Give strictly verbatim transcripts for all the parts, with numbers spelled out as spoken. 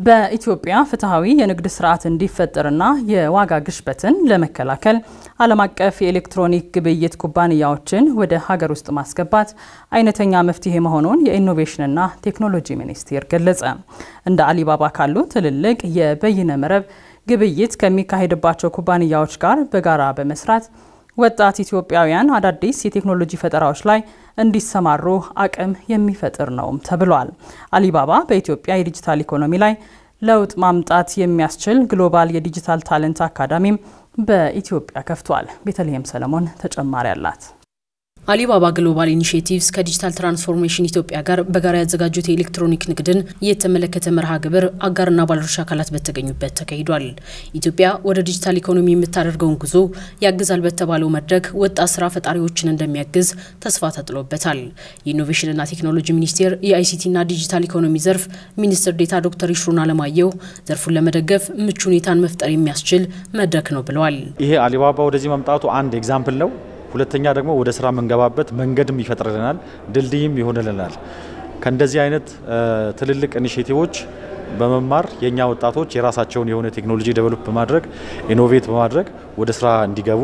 በኢትዮጵያ ፍትሃዊ የንግድ ስርዓት እንዲፈጠርና የዋጋ ግሽበትን ለመከላከል ዓለም አቀፍ የኤሌክትሮኒክ ግብይት ኩባንያዎችን ወደ ሀገር ውስጥ ማስገባት አይነተኛ መፍትሄ መሆኑን የኢኖቬሽንና ቴክኖሎጂ ሚኒስቴር ገለጸ። እንደ አሊባባ ካሉ ትልልቅ የበይነ መረብ ግብይት ከሚካሄድባቸው ኩባንያዎች ጋር በጋራ በመስራት ወጣት ኢትዮጵያውያን አዳዲስ የቴክኖሎጂ ፈጠራዎች ላይ እንዲሰማሩ አቅም የሚፈጥር ነው ተብሏል። አሊባባ በኢትዮጵያ የዲጂታል ኢኮኖሚ ላይ ለውጥ ማምጣት የሚያስችል ግሎባል የዲጂታል ታለንት አካዳሚም በኢትዮጵያ ከፍቷል። ቤተልሔም ሰለሞን ተጨማሪ አላት። አሊባባ ግሎባል ኢኒሺዬቲቭስ ከዲጂታል ትራንስፎርሜሽን ኢትዮጵያ ጋር በጋራ ያዘጋጁት የኤሌክትሮኒክ ንግድን የተመለከተ መርሃ ግብር አጋርና ባለድርሻ አካላት በተገኙበት ተካሂዷል። ኢትዮጵያ ወደ ዲጂታል ኢኮኖሚ የምታደርገውን ጉዞ ያግዛል በተባለው መድረክ ወጣት ስራ ፈጣሪዎችን እንደሚያግዝ ተስፋ ተጥሎበታል። የኢኖቬሽንና ቴክኖሎጂ ሚኒስቴር የአይሲቲና ዲጂታል ኢኮኖሚ ዘርፍ ሚኒስትር ዴታ ዶክተር ይሽሩን አለማየሁ ዘርፉን ለመደገፍ ምቹ ሁኔታን መፍጠር የሚያስችል መድረክ ነው ብለዋል። ይሄ አሊባባ ወደዚህ መምጣቱ አንድ ኤግዛምፕል ነው። ሁለተኛ ደግሞ ወደ ስራ መንገባበት መንገድም ይፈጥርልናል፣ ድልድይም ይሆንልናል። ከእንደዚህ አይነት ትልልቅ ኢኒሺዬቲቮች በመማር የኛ ወጣቶች የራሳቸውን የሆነ ቴክኖሎጂ ዴቨሎፕ በማድረግ ኢኖቬት በማድረግ ወደ ስራ እንዲገቡ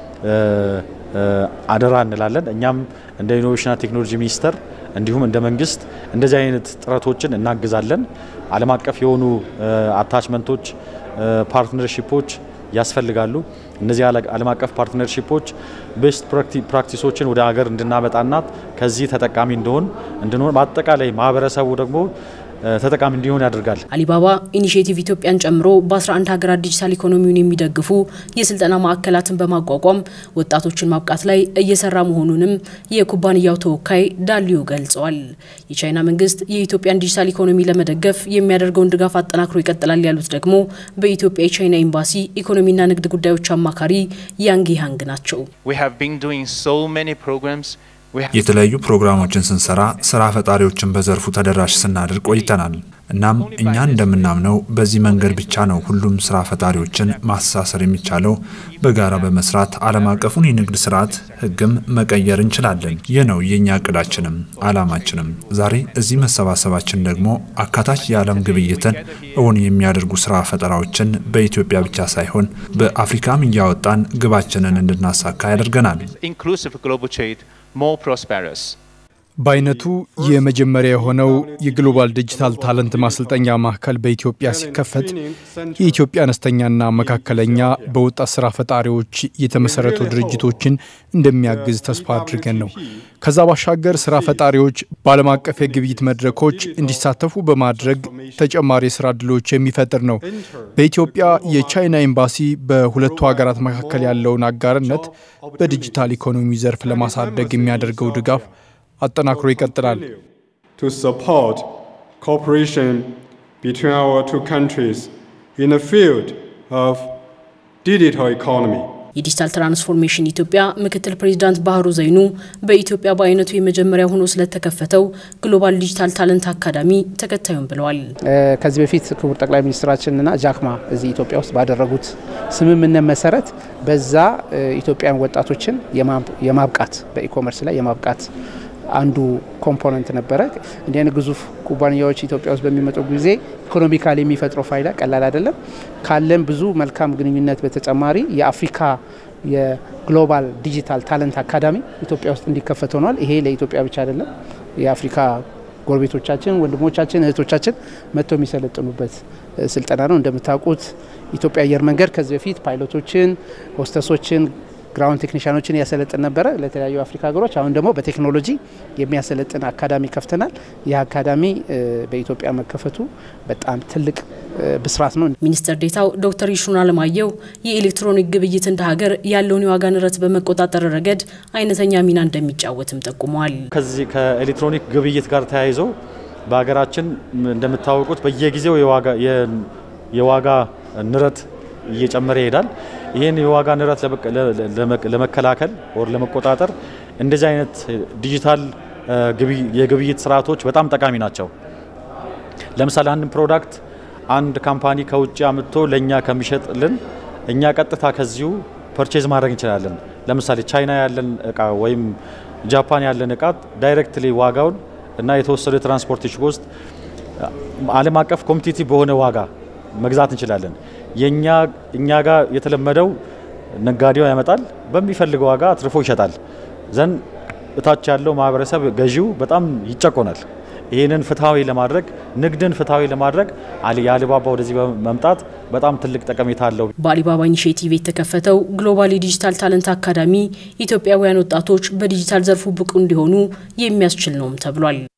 አደራ እንላለን። እኛም እንደ ኢኖቬሽንና ቴክኖሎጂ ሚኒስቴር እንዲሁም እንደ መንግስት እንደዚህ አይነት ጥረቶችን እናግዛለን። ዓለም አቀፍ የሆኑ አታችመንቶች ፓርትነርሺፖች ያስፈልጋሉ። እነዚህ ዓለም አቀፍ ፓርትነርሺፖች ቤስት ፕራክቲሶችን ወደ ሀገር እንድናመጣና ከዚህ ተጠቃሚ እንደሆን እንድንሆን በአጠቃላይ ማህበረሰቡ ደግሞ ተጠቃሚ እንዲሆን ያደርጋል። አሊባባ ኢኒሺዬቲቭ ኢትዮጵያን ጨምሮ በ11 ሀገራት ዲጂታል ኢኮኖሚውን የሚደግፉ የስልጠና ማዕከላትን በማቋቋም ወጣቶችን ማብቃት ላይ እየሰራ መሆኑንም የኩባንያው ተወካይ ዳሊዮ ገልጸዋል። የቻይና መንግስት የኢትዮጵያን ዲጂታል ኢኮኖሚ ለመደገፍ የሚያደርገውን ድጋፍ አጠናክሮ ይቀጥላል ያሉት ደግሞ በኢትዮጵያ የቻይና ኤምባሲ ኢኮኖሚና ንግድ ጉዳዮች አማካሪ ያንግ ያንግ ናቸው። የተለያዩ ፕሮግራሞችን ስንሰራ ስራ ፈጣሪዎችን በዘርፉ ተደራሽ ስናደርግ ቆይተናል። እናም እኛ እንደምናምነው በዚህ መንገድ ብቻ ነው ሁሉም ስራ ፈጣሪዎችን ማስተሳሰር የሚቻለው። በጋራ በመስራት ዓለም አቀፉን የንግድ ስርዓት ህግም መቀየር እንችላለን። ይህ ነው የኛ እቅዳችንም አላማችንም። ዛሬ እዚህ መሰባሰባችን ደግሞ አካታች የዓለም ግብይትን እውን የሚያደርጉ ስራ ፈጠራዎችን በኢትዮጵያ ብቻ ሳይሆን በአፍሪካም እያወጣን ግባችንን እንድናሳካ ያደርገናል። more prosperous. ባይነቱ የመጀመሪያ የሆነው የግሎባል ዲጂታል ታለንት ማሰልጠኛ ማዕከል በኢትዮጵያ ሲከፈት የኢትዮጵያ አነስተኛና መካከለኛ በወጣት ስራ ፈጣሪዎች የተመሰረቱ ድርጅቶችን እንደሚያግዝ ተስፋ አድርገን ነው። ከዛ ባሻገር ስራ ፈጣሪዎች በዓለም አቀፍ የግብይት መድረኮች እንዲሳተፉ በማድረግ ተጨማሪ ስራ ዕድሎች የሚፈጥር ነው። በኢትዮጵያ የቻይና ኤምባሲ በሁለቱ ሀገራት መካከል ያለውን አጋርነት በዲጂታል ኢኮኖሚ ዘርፍ ለማሳደግ የሚያደርገው ድጋፍ አጠናክሮ ይቀጥላል። To support cooperation between our two countries in the field of digital economy. የዲጂታል ትራንስፎርሜሽን ኢትዮጵያ ምክትል ፕሬዝዳንት ባህሩ ዘይኑ በኢትዮጵያ በአይነቱ የመጀመሪያ ሆኖ ስለተከፈተው ግሎባል ዲጂታል ታለንት አካዳሚ ተከታዩን ብለዋል። ከዚህ በፊት ክቡር ጠቅላይ ሚኒስትራችንና ጃክማ እዚህ ኢትዮጵያ ውስጥ ባደረጉት ስምምነት መሰረት በዛ ኢትዮጵያን ወጣቶችን የማብቃት በኢኮመርስ ላይ የማብቃት አንዱ ኮምፖነንት ነበረ። እንዲያን ግዙፍ ኩባንያዎች ኢትዮጵያ ውስጥ በሚመጡ ጊዜ ኢኮኖሚካሊ የሚፈጥረው ፋይዳ ቀላል አይደለም። ካለም ብዙ መልካም ግንኙነት በተጨማሪ የአፍሪካ የግሎባል ዲጂታል ታለንት አካዳሚ ኢትዮጵያ ውስጥ እንዲከፈት ሆኗል። ይሄ ለኢትዮጵያ ብቻ አይደለም፣ የአፍሪካ ጎረቤቶቻችን፣ ወንድሞቻችን፣ እህቶቻችን መጥተው የሚሰለጥኑበት ስልጠና ነው። እንደምታውቁት ኢትዮጵያ አየር መንገድ ከዚህ በፊት ፓይሎቶችን፣ ሆስተሶችን ግራውንድ ቴክኒሻኖችን ያሰለጥን ነበር ለተለያዩ አፍሪካ ሀገሮች። አሁን ደግሞ በቴክኖሎጂ የሚያሰለጥን አካዳሚ ከፍተናል። ይህ አካዳሚ በኢትዮጵያ መከፈቱ በጣም ትልቅ ብስራት ነው። ሚኒስትር ዴታው ዶክተር ይሽሩን አለማየሁ የኤሌክትሮኒክ ግብይት እንደ ሀገር ያለውን የዋጋ ንረት በመቆጣጠር ረገድ አይነተኛ ሚና እንደሚጫወትም ጠቁመዋል። ከዚህ ከኤሌክትሮኒክ ግብይት ጋር ተያይዞ በሀገራችን እንደምታወቁት በየጊዜው የዋጋ የዋጋ ንረት እየጨመረ ይሄዳል። ይሄን የዋጋ ንረት ለመከላከል ወር ለመቆጣጠር እንደዚህ አይነት ዲጂታል የግብይት ስርዓቶች በጣም ጠቃሚ ናቸው። ለምሳሌ አንድ ፕሮዳክት አንድ ካምፓኒ ከውጭ አምጥቶ ለኛ ከሚሸጥልን እኛ ቀጥታ ከዚሁ ፐርቼዝ ማድረግ እንችላለን። ለምሳሌ ቻይና ያለን እቃ ወይም ጃፓን ያለን እቃ ዳይሬክትሊ ዋጋውን እና የተወሰደ ትራንስፖርቴሽን ኮስት ዓለም አቀፍ ኮምፒቲቲቭ በሆነ ዋጋ መግዛት እንችላለን። የኛ እኛ ጋር የተለመደው ነጋዴው ያመጣል በሚፈልገው ዋጋ አትርፎ ይሸጣል። ዘን እታች ያለው ማህበረሰብ ገዢው በጣም ይጨቆናል። ይሄንን ፍትሃዊ ለማድረግ ንግድን ፍትሃዊ ለማድረግ አሊባባ ወደዚህ መምጣት በጣም ትልቅ ጠቀሜታ አለው። በአሊባባ ኢኒሼቲቭ የተከፈተው ግሎባል ዲጂታል ታለንት አካዳሚ ኢትዮጵያውያን ወጣቶች በዲጂታል ዘርፉ ብቁ እንዲሆኑ የሚያስችል ነው ተብሏል።